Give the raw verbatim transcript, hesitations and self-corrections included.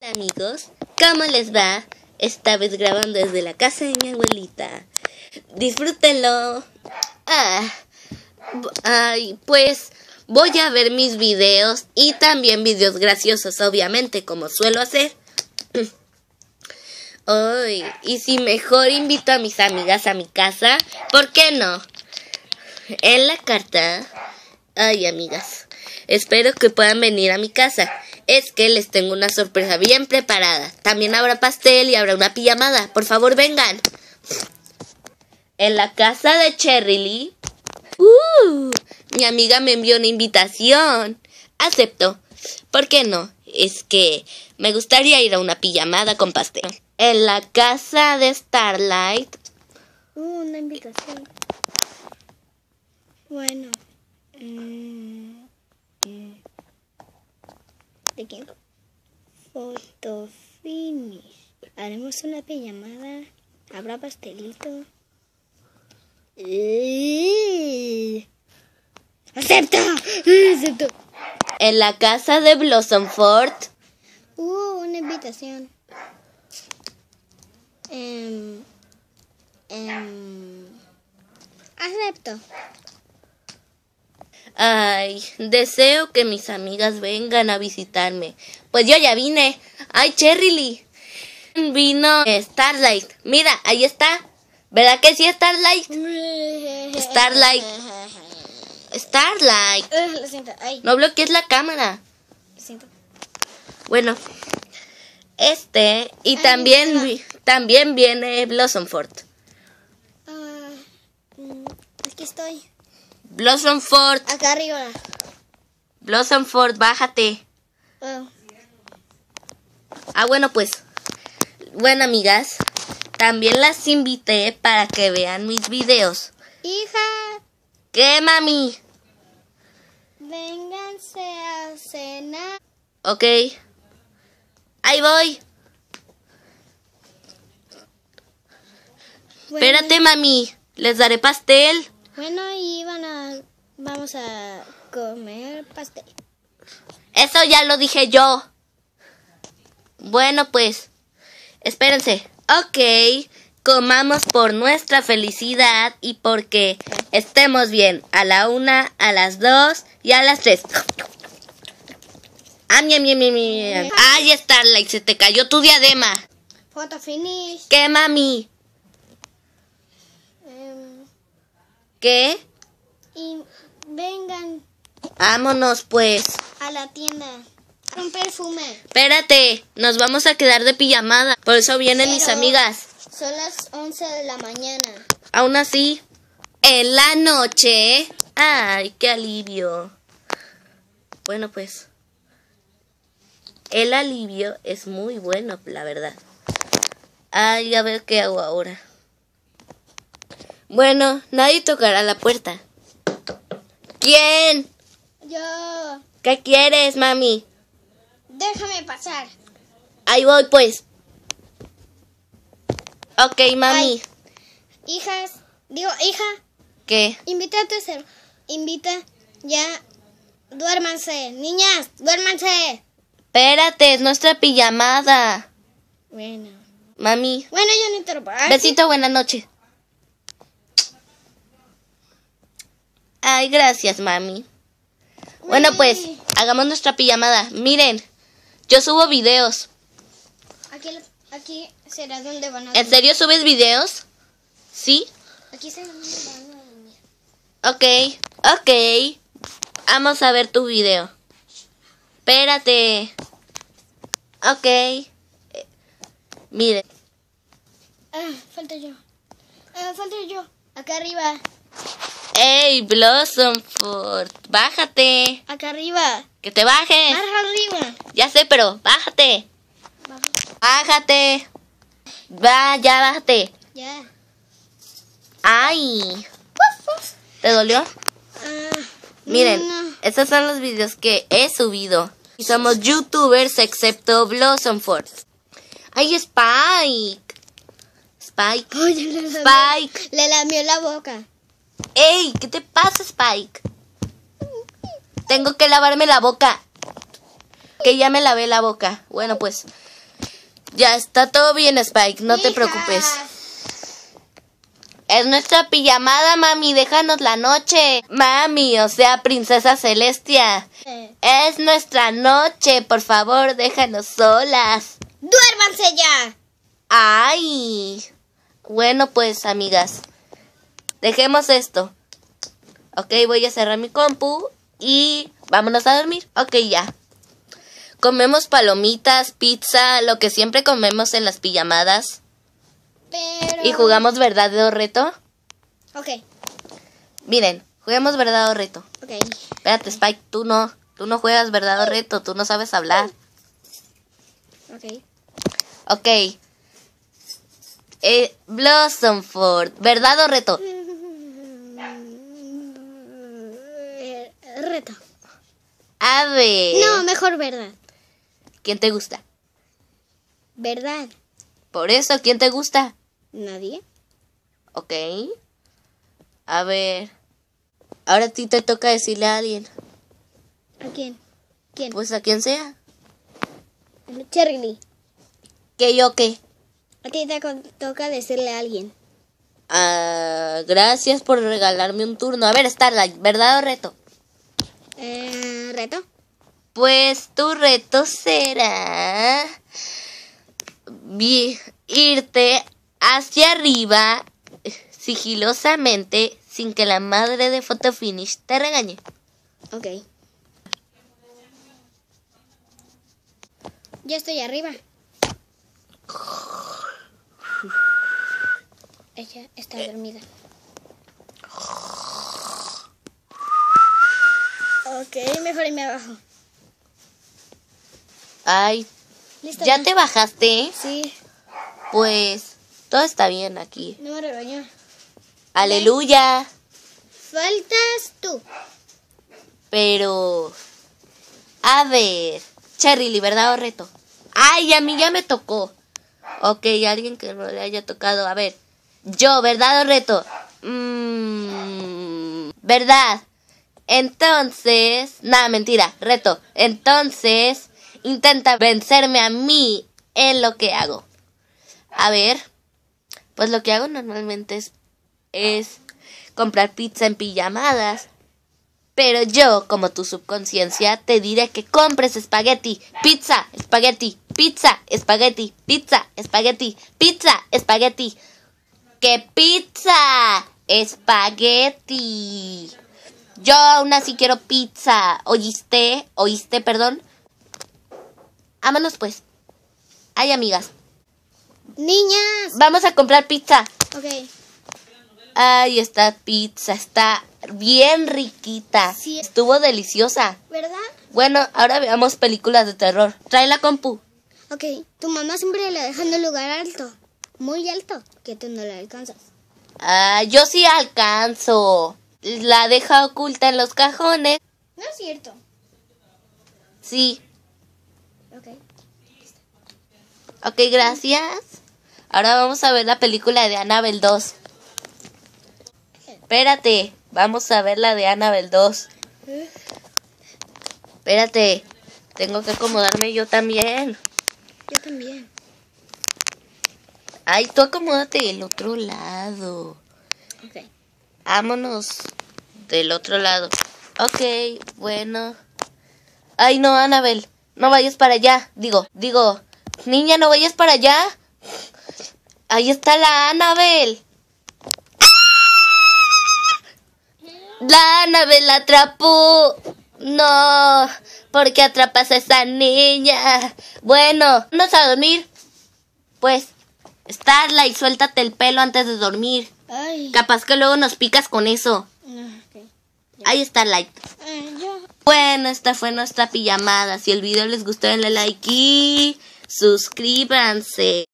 Amigos, ¿cómo les va? Esta vez grabando desde la casa de mi abuelita. Disfrútenlo. Ah, ay, pues voy a ver mis videos y también videos graciosos, obviamente, como suelo hacer. Ay, y si mejor invito a mis amigas a mi casa, ¿por qué no? En la carta, ay amigas, espero que puedan venir a mi casa. Es que les tengo una sorpresa bien preparada. También habrá pastel y habrá una pijamada. Por favor, vengan. En la casa de Cherry Lee. Uh, mi amiga me envió una invitación. Acepto. ¿Por qué no? Es que me gustaría ir a una pijamada con pastel. En la casa de Starlight. Uh, una invitación. Bueno. Mm, mm. ¿De quién? Photo finish. Haremos una pijamada. Habrá pastelito. Eh. ¡Acepta! ¡Acepto! En la casa de Blossom Fort. Uh, una invitación. Um, um, acepto. Ay, deseo que mis amigas vengan a visitarme. Pues yo ya vine. Ay, Cherry Lee. Vino Starlight. Mira, ahí está. ¿Verdad que sí, Starlight? Starlight. Starlight. Uh, lo siento. Ay. No bloquees la cámara. Lo siento. Bueno, este y Ay, también, mira. también viene Blossom Fort. Uh, mm, aquí estoy. Blossom Fort. Acá arriba. Blossom Fort, bájate. Oh. Ah, bueno, pues. Bueno, amigas, también las invité para que vean mis videos. Hija, ¿Qué, mami? vénganse a cenar. Ok. Ahí voy. Bueno, Espérate, mami. Les daré pastel. Bueno, y van a... Vamos a comer pastel. Eso ya lo dije yo. Bueno, pues. Espérense. Ok. Comamos por nuestra felicidad y porque estemos bien. A la una, a las dos y a las tres. Ah, mi, mi, mi, mi. Ay, Starlight, se te cayó tu diadema. Photo finish. ¿Qué, mami? Um, ¿Qué? y vengan Vámonos, pues. a la tienda. A un perfume. Espérate, nos vamos a quedar de pijamada. Por eso vienen mis Pero- amigas. Son las once de la mañana. Aún así, en la noche. Ay, qué alivio. Bueno, pues. El alivio es muy bueno, la verdad. Ay, a ver qué hago ahora. Bueno, nadie tocará la puerta. ¿Quién? Yo... ¿Qué quieres, mami? Déjame pasar. Ahí voy, pues. Ok, mami. Ay. Hijas, digo, hija, ¿Qué? invita a tu ser. Invita, ya, duérmanse. Niñas, duérmanse. Espérate, es nuestra pijamada. Bueno. Mami. Bueno, yo no interrumpo. Ay, Besito, buenas noches. Ay, gracias, mami. Bueno, pues, hagamos nuestra pijamada. Miren, yo subo videos. Aquí, aquí será donde van a ¿En dormir. serio subes videos? ¿Sí? Aquí será donde van a dormir. Ok, ok. Vamos a ver tu video. Espérate. Ok. Eh, Miren. Ah, falta yo. Ah, falta yo. Acá arriba. Ey, Blossom Fort, bájate. Acá arriba. Que te bajes. Más arriba. Ya sé, pero bájate. Vamos. Bájate. Va, ya bájate. Ya. Ay. ¿Te dolió? Ah, Miren, no. estos son los videos que he subido. Y somos youtubers excepto Blossom Fort. Ay, Spike. Spike. Oye, le lamió, Spike. le lamió la boca. Ey, ¿qué te pasa, Spike? Tengo que lavarme la boca. Que ya me lavé la boca. Bueno, pues, Ya está todo bien, Spike, no te Hijas. preocupes. Es nuestra pijamada, mami, déjanos la noche. Mami, o sea, princesa Celestia. Eh, Es nuestra noche, por favor, déjanos solas. ¡Duérmanse ya! Ay. Bueno, pues, amigas, dejemos esto. Ok, voy a cerrar mi compu y vámonos a dormir. Ok, ya. Comemos palomitas, pizza, lo que siempre comemos en las pijamadas. Pero... Y jugamos verdad o reto. Ok, Miren, juguemos verdad o reto. ok. Espérate, Spike, tú no. Tú no juegas verdad o reto, tú no sabes hablar. Ok. Ok. Eh, Blossomford, verdad o reto. Eh, Reto. A ver. No, mejor verdad. ¿Quién te gusta? ¿Verdad? Por eso, ¿quién te gusta? ¿Nadie? Ok. A ver. Ahora a ti te toca decirle a alguien. ¿A quién? ¿Quién? Pues a quien sea. Cherry Lee. ¿Qué yo qué? A ti te con- toca decirle a alguien. Ah, gracias por regalarme un turno. A ver, Starlight, ¿verdad o reto? Eh, ¿Reto? Pues tu reto será vi- irte hacia arriba sigilosamente sin que la madre de Photofinish te regañe. Ok. Ya estoy arriba. Ella está dormida. Ok, mejor irme abajo. Ay, ¿Listo? ¿ya ¿no? te bajaste? Sí, Pues todo está bien aquí. no me regañó. Aleluya. Faltas tú. Pero, a ver, Cherry, ¿verdad o reto? Ay, a mí ya me tocó. Ok, alguien que no le haya tocado. A ver, yo, ¿verdad o reto? Mm, ¿verdad? Entonces, nada, mentira, reto. Entonces, intenta vencerme a mí en lo que hago. A ver, pues lo que hago normalmente es, es comprar pizza en pijamadas. Pero yo, como tu subconsciencia, te diré que compres espagueti, pizza, espagueti, pizza, espagueti, pizza, espagueti, pizza, espagueti. ¡Que pizza! Espagueti. Yo aún así quiero pizza. ¿Oíste? ¿Oíste, perdón? Vámonos pues. Ay, amigas, Niñas. vamos a comprar pizza. Ok. Ay, esta pizza está bien riquita. Sí. Estuvo deliciosa. ¿Verdad? Bueno, ahora veamos películas de terror. Trae la compu. Ok. Tu mamá siempre la deja en un lugar alto. Muy alto. Que tú no la alcanzas. Ah, yo sí alcanzo. La deja oculta en los cajones. No es cierto. Sí. Ok. Ok, gracias. Ahora vamos a ver la película de Annabelle dos. Espérate, vamos a ver la de Annabelle dos. Espérate, tengo que acomodarme yo también. Yo también. Ay, tú acomódate del otro lado. Ok. Vámonos del otro lado. Ok, bueno. Ay, no, Annabelle, no vayas para allá. Digo, digo, niña, no vayas para allá. Ahí está la Annabelle. La Annabelle la atrapó. No, ¿por qué atrapas a esa niña? Bueno, vamos a dormir. Pues, Starlight, suéltate el pelo antes de dormir. Ay. Capaz que luego nos picas con eso. No, ok. Ahí está Starlight. Eh, yo. Bueno, esta fue nuestra pijamada. Si el video les gustó, denle like y suscríbanse.